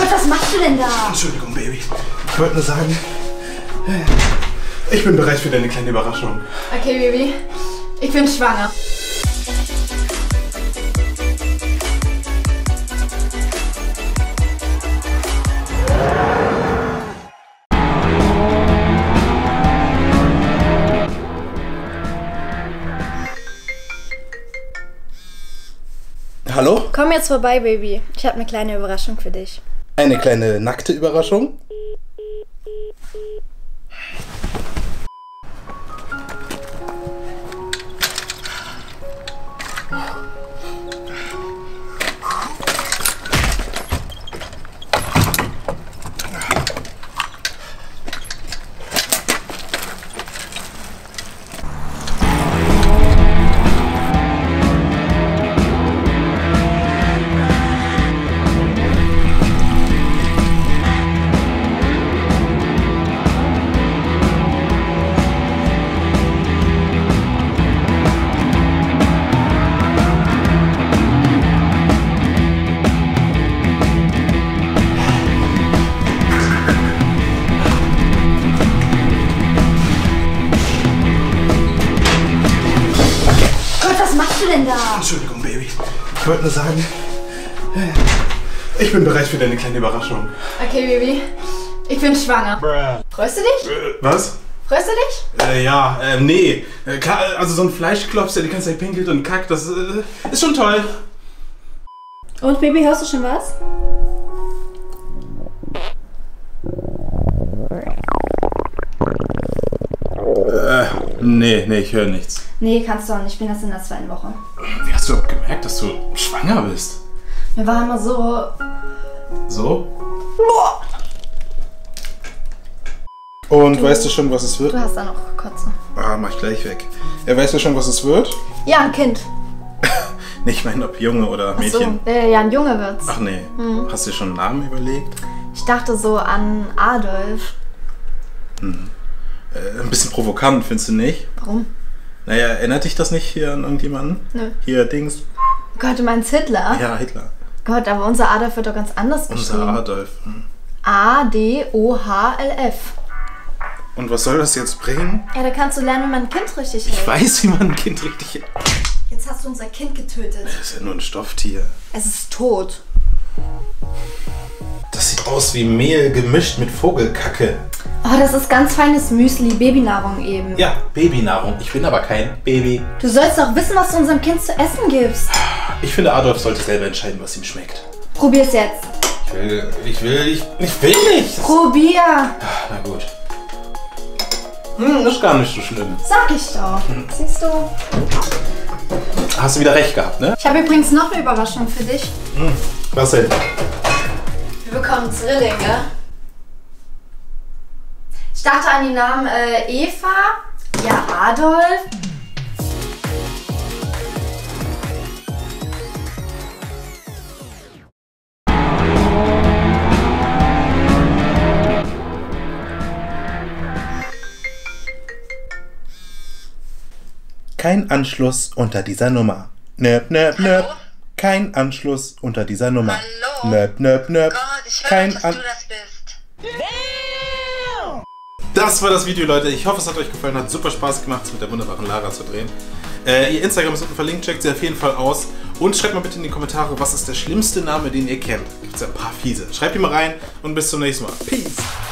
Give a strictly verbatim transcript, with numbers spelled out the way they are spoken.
Gott, was machst du denn da? Entschuldigung, Baby. Ich wollte nur sagen, ich bin bereit für deine kleine Überraschung. Okay, Baby. Ich bin schwanger. Hallo? Komm jetzt vorbei, Baby. Ich habe eine kleine Überraschung für dich. Eine kleine nackte Überraschung? Was machst du denn da? Entschuldigung, Baby. Ich wollte nur sagen, ich bin bereit für deine kleine Überraschung. Okay, Baby. Ich bin schwanger. Bruh. Freust du dich? Äh, was? Freust du dich? Äh, ja, äh, nee. Äh, klar, also so ein Fleischklops, der die ganze Zeit pinkelt und kackt, das äh, ist schon toll. Und, Baby, hörst du schon was? Äh, nee, nee, ich höre nichts. Nee, kannst du auch nicht. Ich bin erst in der zweiten Woche. Wie hast du überhaupt gemerkt, dass du schwanger bist? Mir war immer so... So? Und du, weißt du schon, was es wird? Du hast da noch Kotze. Ah, mach ich gleich weg. Ja, weißt du schon, was es wird? Ja, ein Kind. Nicht mein, ob Junge oder Mädchen. Ach so. äh, ja, ein Junge wird's. Ach nee. Mhm. Hast du dir schon einen Namen überlegt? Ich dachte so an Adolf. Hm. Äh, ein bisschen provokant, findest du nicht? Warum? Naja, erinnert dich das nicht hier an irgendjemanden? Nö. Hier, Dings. Gott, du meinst Hitler? Ja, Hitler. Gott, aber unser Adolf wird doch ganz anders geschrieben. Unser Adolf. Hm. A D O H L F. Und was soll das jetzt bringen? Ja, da kannst du lernen, wie man ein Kind richtig hält. Ich weiß, wie man ein Kind richtig hält. Jetzt hast du unser Kind getötet. Das ist ja nur ein Stofftier. Es ist tot. Das sieht aus wie Mehl gemischt mit Vogelkacke. Oh, das ist ganz feines Müsli, Babynahrung eben. Ja, Babynahrung. Ich bin aber kein Baby. Du sollst doch wissen, was du unserem Kind zu essen gibst. Ich finde, Adolf sollte selber entscheiden, was ihm schmeckt. Probier's jetzt. Ich will, ich will, ich, ich will nicht. Probier. Na gut. Hm, ist gar nicht so schlimm. Sag ich doch. Hm. Siehst du? Hast du wieder recht gehabt, ne? Ich habe übrigens noch eine Überraschung für dich. Hm. Was denn? Wir bekommen Zwillinge. Ich dachte an die Namen äh, Eva, ja Adolf. Kein Anschluss unter dieser Nummer. Nöp, nöp, nöp. Kein Anschluss unter dieser Nummer. Hallo? Nöp, nöp, nöp. Gott, ich höre, Kein dass An du das bist. Das war das Video, Leute. Ich hoffe, es hat euch gefallen. Hat super Spaß gemacht, es mit der wunderbaren Lara zu drehen. Äh, ihr Instagram ist unten verlinkt. Checkt sie auf jeden Fall aus. Und schreibt mal bitte in die Kommentare, was ist der schlimmste Name, den ihr kennt. Gibt es ja ein paar fiese. Schreibt die mal rein und bis zum nächsten Mal. Peace.